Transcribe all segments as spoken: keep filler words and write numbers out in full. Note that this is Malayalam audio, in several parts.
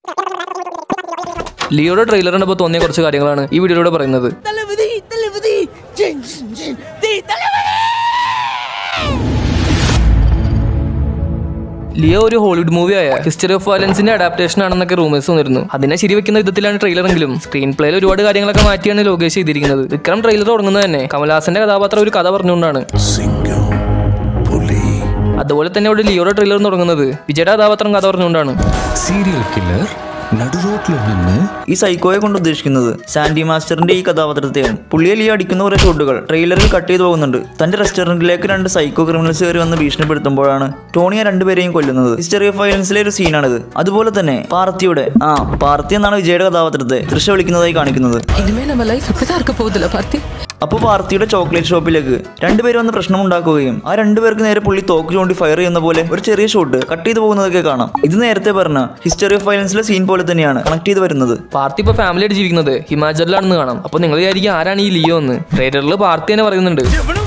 ലിയോയുടെ ട്രെയിലറിന്റെ ഇപ്പോൾ തോന്നിയ കുറച്ച് കാര്യങ്ങളാണ് ഈ വീഡിയോയിലൂടെ പറയുന്നത്. ലിയോ ഒരു ഹോളിവുഡ് മൂവിയായ ഹിസ്റ്ററി ഓഫ് വയലൻസിന്റെ അഡാപ്റ്റേഷൻ ആണെന്നൊക്കെ റൂമേഴ്സ് വന്നിരുന്നു. അതിനെ ശരിവെക്കുന്ന വിധത്തിലാണ് ട്രെയിലറെങ്കിലും സ്ക്രീൻ പ്ലേയിൽ ഒരുപാട് കാര്യങ്ങളൊക്കെ മാറ്റിയാണ് ലോകേഷ് ചെയ്തിരിക്കുന്നത്. വിക്രം ട്രെയിലർ തുടങ്ങുന്നത് തന്നെ കമൽഹാസന്റെ കഥാപാത്രം ഒരു കഥ പറഞ്ഞുകൊണ്ടാണ്. അതുപോലെ തന്നെ ഇവിടെ ലിയോയുടെ ട്രെയിലർ തുടങ്ങുന്നത് വിജയുടെ കഥാപാത്രം കഥ പറഞ്ഞുകൊണ്ടാണ്. സീരിയൽ കില്ലർ നടുറോട്ടിൽ നിന്ന് ഈ സൈക്കോയെ കൊണ്ട് ഉദ്ദേശിക്കുന്നത് സാൻഡി മാസ്റ്ററിന്റെ ഈ കഥാപാത്രത്തെയാണ്. പുള്ളിയെ ലിയോ അടിക്കുന്ന കുറെ ഷോട്ടുകൾ ട്രെയിലറിൽ കട്ട് ചെയ്ത് പോകുന്നുണ്ട്. തന്റെ റെസ്റ്റോറന്റിലേക്ക് രണ്ട് സൈക്കോ ക്രിമിനൽസ് കയറി വന്ന് ഭീഷണിപ്പെടുത്തുമ്പോഴാണ് ടോണിയെ രണ്ടുപേരെയും കൊല്ലുന്നത്. ഹിസ്റ്ററി ഓഫ് വയലൻസിലെ ഒരു സീനാണിത്. അതുപോലെ തന്നെ പാർത്തിയുടെ ആ പാർത്തി എന്നാണ് വിജയുടെ കഥാപാത്രത്തെ തൃശ വിളിക്കുന്നതായി കാണിക്കുന്നത്. അപ്പോൾ പാർത്തിയുടെ ചോക്ലേറ്റ് ഷോപ്പിലേക്ക് രണ്ടുപേരും വന്ന് പ്രശ്നം ഉണ്ടാക്കുകയും ആ രണ്ടുപേർക്ക് നേരെ പുള്ളി തോക്ക് ചൂണ്ടി ഫയർ ചെയ്യുന്ന പോലെ ഒരു ചെറിയ ഷോട്ട് കട്ട് ചെയ്ത് പോകുന്നതൊക്കെ കാണാം. ഇത് നേരത്തെ പറഞ്ഞ ഹിസ്റ്ററി ഓഫ് വയലൻസിലെ സീൻ പോലെ തന്നെയാണ് കണക്ട് ചെയ്ത് വരുന്നത്. പാർത്തി ഇപ്പോൾ ഫാമിലിയായിട്ട് ജീവിക്കുന്നത് ഹിമാചലിലാണെന്ന് കാണാം. അപ്പോൾ നിങ്ങൾ വിചാരിക്കും ആരാണ് ഈ ലിയോ എന്ന്. ട്രെയിലറിൽ പാർത്തി തന്നെ പറയുന്നുണ്ട്.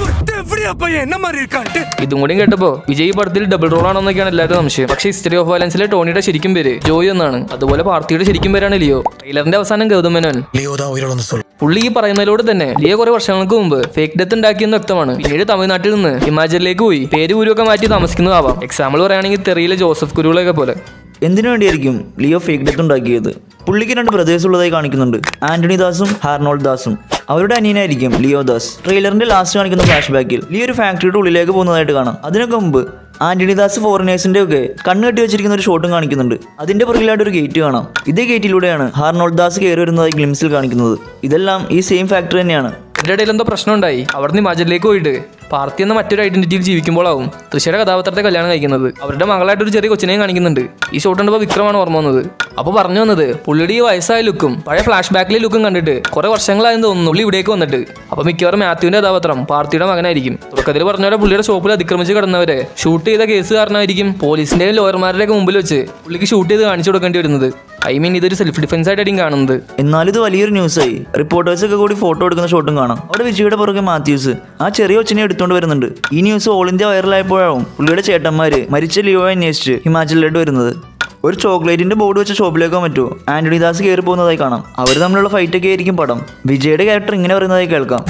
ഇതും കൂടി കേട്ടപ്പോ വിജയ് പടത്തിൽ ഡബിൾ റോൾ ആണെന്നൊക്കെയാണ് എല്ലാവരും സംശയം. പക്ഷേ ഹിസ്റ്ററി ഓഫ് വയലൻസിലെ ടോണിയുടെ ശരിക്കും പേര് ജോയ് എന്നാണ്. അതുപോലെ പാർത്തിയുടെ ശരിക്കും പേരാണ് ലിയോ. ട്രെയിലറിന്റെ അവസാനം ഗൗതം മേനോൻ. പുള്ളി ഈ പറയുന്നതിലൂടെ തന്നെ ലിയോ കുറെ വർഷങ്ങൾക്ക് മുമ്പ് ഫേക്ക് ഡെത്ത് ഉണ്ടാക്കിയെന്ന് വ്യക്തമാണ്. പിന്നീട് തമിഴ്നാട്ടിൽ നിന്ന് ഹിമാചലിലേക്ക് പോയി പേര് ഊരൊക്കെ മാറ്റി താമസിക്കുന്നതാവാം. എക്സാമ്പിൾ പറയുകയാണെങ്കിൽ തെറിയിലെ ജോസഫ് കുരുളൊക്കെ പോലെ. എന്തിനു വേണ്ടിയായിരിക്കും ലിയോ ഫേക്ക് ഡെത്ത് ഉണ്ടാക്കിയത്? പുള്ളിക്ക് രണ്ട് ബ്രദേഴ്സ് ഉള്ളതായി കാണിക്കുന്നുണ്ട്, ആന്റണി ദാസും ഹാർണോൾഡ് ദാസും. അവരുടെ അനിയനായിരിക്കും ലിയോ ദാസ്. ട്രെയിലറിന്റെ ലാസ്റ്റ് കാണിക്കുന്ന ഫ്ലാഷ് ബാക്കിൽ ലിയോ ഒരു ഫാക്ടറിയുടെ ഉള്ളിലേക്ക് പോകുന്നതായിട്ട് കാണാം. അതിനൊക്കെ മുമ്പ് ആന്റണി ദാസ് ഫോറിനേഴ്സിന്റെ ഒക്കെ കണ്ണ് കെട്ടി വെച്ചിരിക്കുന്ന ഒരു ഷോട്ടും കാണിക്കുന്നുണ്ട്. അതിന്റെ പുറകിലായിട്ട് ഒരു ഗേറ്റ് കാണാം. ഇതേ ഗേറ്റിലൂടെയാണ് ഹാർണോൾഡ് ദാസ് കയറി വരുന്നതായി ഗ്ലിംസിൽ കാണിക്കുന്നത്. ഇതെല്ലാം ഈ സെയിം ഫാക്ടറി തന്നെയാണ്. ഇതിന്റെ ഇടയിൽ എന്തോ പ്രശ്നം ഉണ്ടായി. അവിടെ നിന്ന് ഹിമാചലിലേക്ക് പോയിട്ട് പാർത്തി എന്ന മറ്റൊരു ഐഡന്റിറ്റിയിൽ ജീവിക്കുമ്പോഴാവും തൃശ്ശയുടെ കഥാപാത്രത്തെ കല്യാണം കഴിക്കുന്നത്. അവരുടെ മകളായിട്ട് ഒരു ചെറിയ കൊച്ചിനെയും കാണിക്കുന്നുണ്ട്. ഈ ഷോട്ട് കണ്ടപ്പോൾ വിക്രമാണ് ഓർമ്മ വന്നത്. അപ്പോൾ പറഞ്ഞു വന്നത് പുള്ളിയുടെ ഈ വയസ്സായ ലുക്കും പഴയ ഫ്ലാഷ് ബാക്കിലെ ലുക്കും കണ്ടിട്ട് കുറെ വർഷങ്ങളായെന്ന് തോന്നുന്നു പുള്ളി ഇവിടേക്ക് വന്നിട്ട്. അപ്പോൾ മിക്കവാറും മാത്യുവിന്റെ കഥാപാത്രം പാർത്തിയുടെ മകനായിരിക്കും. തുടക്കത്തിൽ പറഞ്ഞ പോലെ പുള്ളിയുടെ ഷോപ്പിൽ അതിക്രമിച്ച് കിടന്നവരെ ഷൂട്ട് ചെയ്ത കേസ് കാരണമായിരിക്കും പോലീസിന്റെയും ലോയർമാരുടെയൊക്കെ മുമ്പിൽ വെച്ച് പുള്ളിക്ക് ഷൂട്ട് ചെയ്ത് കാണിച്ചു കൊടുക്കേണ്ടി വരുന്നത്. ഐ മീൻ ഇതൊരു സെൽഫ് ഡിഫൻസ് ആയിട്ടായിരിക്കും കാണുന്നത്. എന്നാലും ഇത് വലിയൊരു ന്യൂസായി. റിപ്പോർട്ടേഴ്സ് ഒക്കെ കൂടി ഫോട്ടോ എടുക്കുന്ന ഷോട്ടും കാണാം. അവിടെ വിജയുടെ പുറകെ മാത്യൂസ് ആ ചെറിയ കൊച്ചിനെ എടുത്തുകൊണ്ട് വരുന്നുണ്ട്. ഈ ന്യൂസ് ഓൾ ഇന്ത്യ വൈറലായപ്പോഴാവും പുള്ളിയുടെ ചേട്ടന്മാര് മരിച്ച ലിയോയെ അന്വേഷിച്ച് ഹിമാചലിലോട്ട് വരുന്നത്. ഒരു ചോക്ലേറ്റിന്റെ ബോർഡ് വെച്ച ഷോപ്പിലേക്കോ മറ്റോ ആന്റണി ദാസ് കയറി പോകുന്നതായി കാണാം. അവർ തമ്മിലുള്ള ഫൈറ്റൊക്കെ ആയിരിക്കും പടം. വിജയുടെ ക്യാരക്ടർ ഇങ്ങനെ പറയുന്നതായി കേൾക്കാം.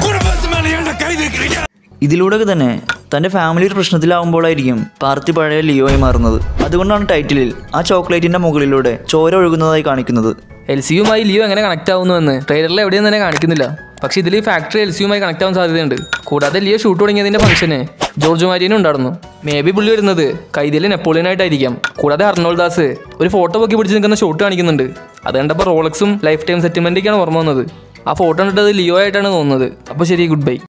ഇതിലൂടെ തന്നെ തന്റെ ഫാമിലി ഒരു പ്രശ്നത്തിലാവുമ്പോഴായിരിക്കും പാർത്തി പഴയ ലിയോയായി മാറുന്നത്. അതുകൊണ്ടാണ് ടൈറ്റിലിൽ ആ ചോക്ലേറ്റിന്റെ മുകളിലൂടെ ചോര ഒഴുകുന്നതായി കാണിക്കുന്നത്. എൽസിയുമായി ലിയോ എങ്ങനെ കണക്ട് ആവുന്നുവെന്ന് ട്രെയിലറിൽ എവിടെയും തന്നെ കാണിക്കുന്നില്ല. പക്ഷേ ഇതിൽ ഈ ഫാക്ടറി എൽസിയുമായി കണക്ട് ആവാൻ സാധ്യതയുണ്ട്. കൂടാതെ ലിയോ ഷൂട്ട് തുടങ്ങിയതിന്റെ ഫംഗ്ഷന് ജോർജ് മാരിയനും ഉണ്ടായിരുന്നു. മേ ബി പുള്ളി വരുന്നത് കൈദിയിലെ നെപ്പോളിയനായിട്ടായിരിക്കാം. കൂടാതെ അർണോൾഡ് ദാസ് ഒരു ഫോട്ടോ പൊക്കി പിടിച്ച് നിൽക്കുന്ന ഷോട്ട് കാണിക്കുന്നുണ്ട്. അത് കണ്ടപ്പോൾ റോളക്സും ലൈഫ് ടൈം സെറ്റിൽമെന്റൊക്കെയാണ് ഓർമ്മ വന്നത്. ആ ഫോട്ടോ കണ്ടിട്ട് അത് ലിയോ ആയിട്ടാണ് തോന്നുന്നത്. അപ്പോൾ ശരി, ഗുഡ് ബൈ.